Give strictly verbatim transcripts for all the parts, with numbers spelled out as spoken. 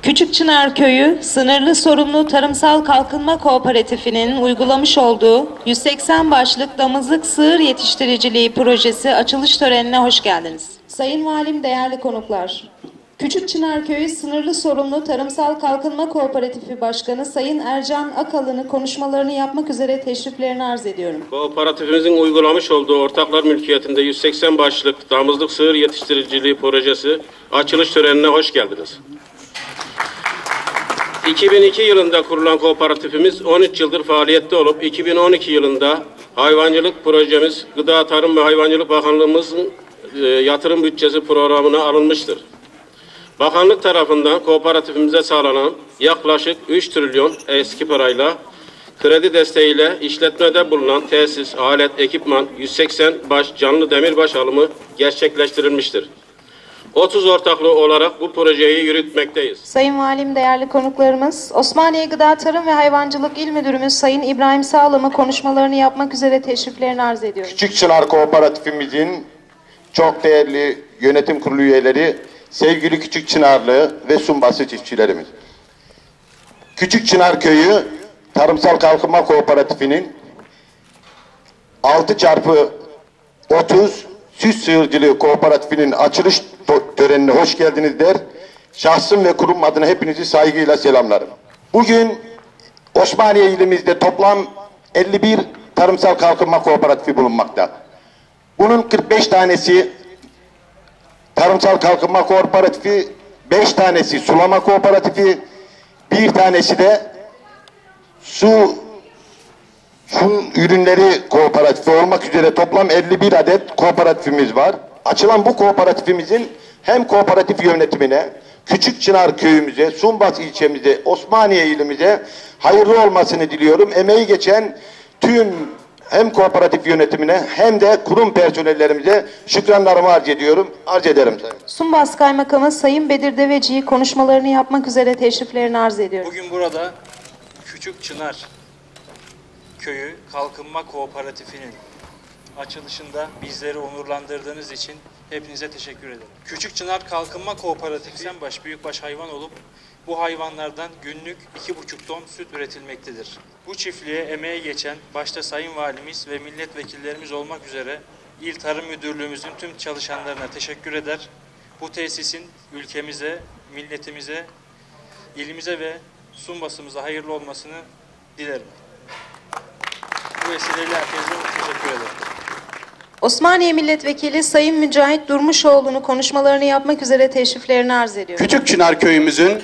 Küçükçınar Köyü Sınırlı Sorumlu Tarımsal Kalkınma Kooperatifinin uygulamış olduğu yüz seksen başlık damızlık sığır yetiştiriciliği projesi açılış törenine hoş geldiniz. Sayın Valim, değerli konuklar. Küçükçınar Köyü Sınırlı Sorumlu Tarımsal Kalkınma Kooperatifi Başkanı Sayın Ercan Akalın'ı konuşmalarını yapmak üzere teşriflerini arz ediyorum. Kooperatifimizin uygulamış olduğu ortaklar mülkiyetinde yüz seksen başlık damızlık sığır yetiştiriciliği projesi açılış törenine hoş geldiniz. iki bin iki yılında kurulan kooperatifimiz on üç yıldır faaliyette olup iki bin on iki yılında hayvancılık projemiz Gıda, Tarım ve Hayvancılık Bakanlığımızın e, yatırım bütçesi programına alınmıştır. Bakanlık tarafından kooperatifimize sağlanan yaklaşık üç trilyon eski parayla kredi desteğiyle işletmede bulunan tesis, alet, ekipman, yüz seksen baş canlı demirbaş alımı gerçekleştirilmiştir. otuz ortaklı olarak bu projeyi yürütmekteyiz. Sayın Valim, değerli konuklarımız, Osmaniye Gıda, Tarım ve Hayvancılık İl Müdürümüz Sayın İbrahim Sağlam'ı konuşmalarını yapmak üzere teşriflerini arz ediyorum. Küçükçınar Kooperatifimizin çok değerli yönetim kurulu üyeleri, sevgili Küçükçınarlı ve Sumbası çiftçilerimiz. Küçükçınar Köyü Tarımsal Kalkınma Kooperatifinin altı çarpı otuz süt sığırcılığı kooperatifinin açılış törenine hoş geldiniz der. Şahsım ve kurum adına hepinizi saygıyla selamlarım. Bugün Osmaniye ilimizde toplam elli bir tarımsal kalkınma kooperatifi bulunmakta. Bunun kırk beş tanesi tarımsal kalkınma kooperatifi, beş tanesi sulama kooperatifi, bir tanesi de su su ürünleri kooperatifi olmak üzere toplam elli bir adet kooperatifimiz var. Açılan bu kooperatifimizin hem kooperatif yönetimine, Küçükçınar köyümüze, Sumbas ilçemize, Osmaniye ilimize hayırlı olmasını diliyorum. Emeği geçen tüm hem kooperatif yönetimine hem de kurum personellerimize şükranlarımı arz ediyorum. Arz ederim. Sumbas Kaymakamı Sayın Bedir Deveci'yi konuşmalarını yapmak üzere teşriflerini arz ediyorum. Bugün burada Küçükçınar Köyü Kalkınma Kooperatifinin açılışında bizleri onurlandırdığınız için hepinize teşekkür ederim. Küçükçınar Kalkınma Kooperatifi baş büyükbaş hayvan olup bu hayvanlardan günlük iki buçuk ton süt üretilmektedir. Bu çiftliğe emeği geçen başta Sayın Valimiz ve milletvekillerimiz olmak üzere İl Tarım Müdürlüğümüzün tüm çalışanlarına teşekkür eder. Bu tesisin ülkemize, milletimize, ilimize ve Sumbas'ımıza hayırlı olmasını dilerim. Bu vesileyle herkese teşekkür ederim. Osmaniye Milletvekili Sayın Mücahit Durmuşoğlu'nu konuşmalarını yapmak üzere teşriflerini arz ediyorum. Küçükçınar Köyümüzün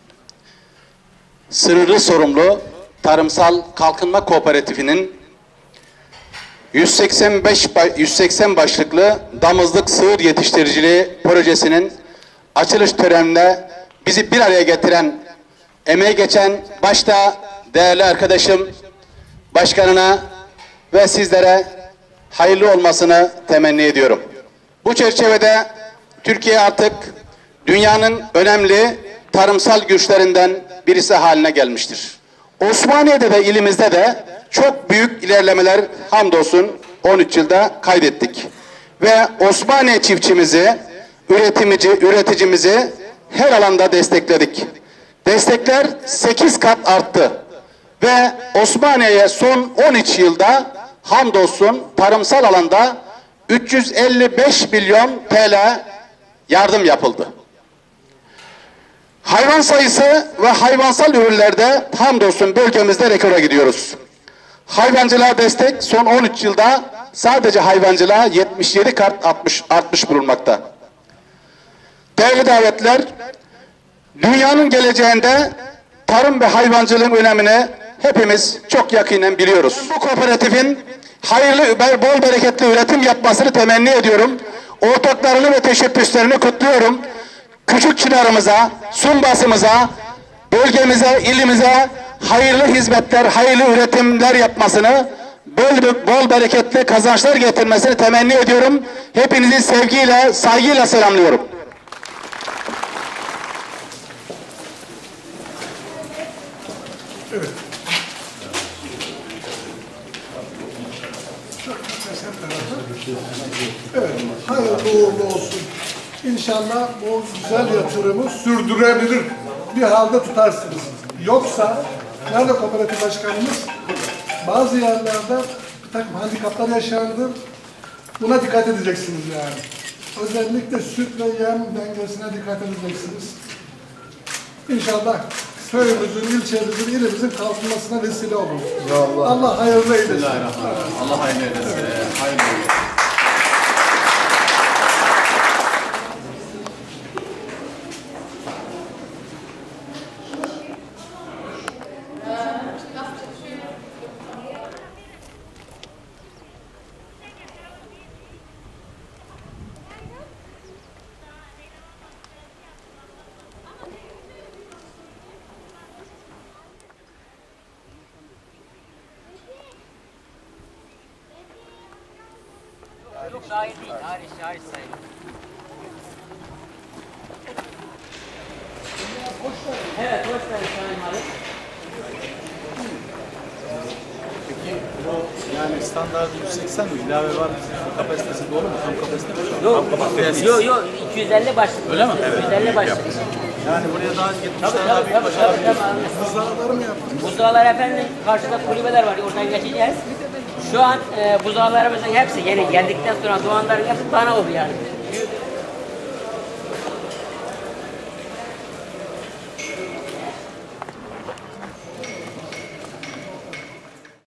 sınırlı sorumlu tarımsal kalkınma kooperatifinin yüz seksen beş yüz seksen başlıklı damızlık sığır yetiştiriciliği projesinin açılış töreninde bizi bir araya getiren, emeği geçen başta değerli arkadaşım başkanına ve sizlere hayırlı olmasını temenni ediyorum. Bu çerçevede Türkiye artık dünyanın önemli tarımsal güçlerinden birisi haline gelmiştir. Osmaniye'de de ilimizde de çok büyük ilerlemeler hamdolsun on üç yılda kaydettik. Ve Osmaniye çiftçimizi, üretimici, üreticimizi her alanda destekledik. Destekler sekiz kat arttı. Ve Osmaniye'ye son on üç yılda hamdolsun tarımsal alanda üç yüz elli beş milyon T L yardım yapıldı. Hayvan sayısı ve hayvansal ürünlerde hamdolsun bölgemizde rekora gidiyoruz. Hayvancılığa destek son on üç yılda sadece hayvancılığa yetmiş yedi kat artmış, artmış bulunmakta. Değerli davetler, dünyanın geleceğinde tarım ve hayvancılığın önemini hepimiz çok yakinen biliyoruz. Bu kooperatifin hayırlı, bol bereketli üretim yapmasını temenni ediyorum. Ortaklarını ve teşebbüslerini kutluyorum. Küçükçınar'ımıza, Sumbas'ımıza, bölgemize, ilimize hayırlı hizmetler, hayırlı üretimler yapmasını, bol, bol bereketli kazançlar getirmesini temenni ediyorum. Hepinizi sevgiyle, saygıyla selamlıyorum. Evet. Evet, hayırlı uğurlu olsun. İnşallah bu güzel yatırımı sürdürebilir bir halde tutarsınız. Yoksa, nerede kooperatif başkanımız? Bazı yerlerde bir takım handikaplar yaşandı. Buna dikkat edeceksiniz yani. Özellikle süt ve yem dengesine dikkat edeceksiniz. İnşallah köyümüzün, ilçemizin, ilimizin kalkınmasına vesile olur. Allah, Allah hayırlı eylesin. Bismillahirrahmanirrahim. Allah hayırlı eylesin. Hayırlı eylesin. Yok şair değil, tarih, şair sayılır. Evet, hoş geldin Sayın Malik. Peki bu yani standart yüz seksen mi? İlave var mı? Kapasitesi doğru mu? Tam kapasite mi şu an? Yok, yok, yok, iki yüz elli başlık. Öyle mi? iki yüz elli başlık. Yani buraya daha Tabii, yetmişler tabii, daha tabii, büyük tabii, başarılı. tabii. Buzdağları mı yaptınız? Buzdağlar efendim, karşıda kulübeler var, oradan geçeceğiz. Şu an e, buzdağlarımızın hepsi yeni geldikten sonra doğanların hepsi bana oldu yani.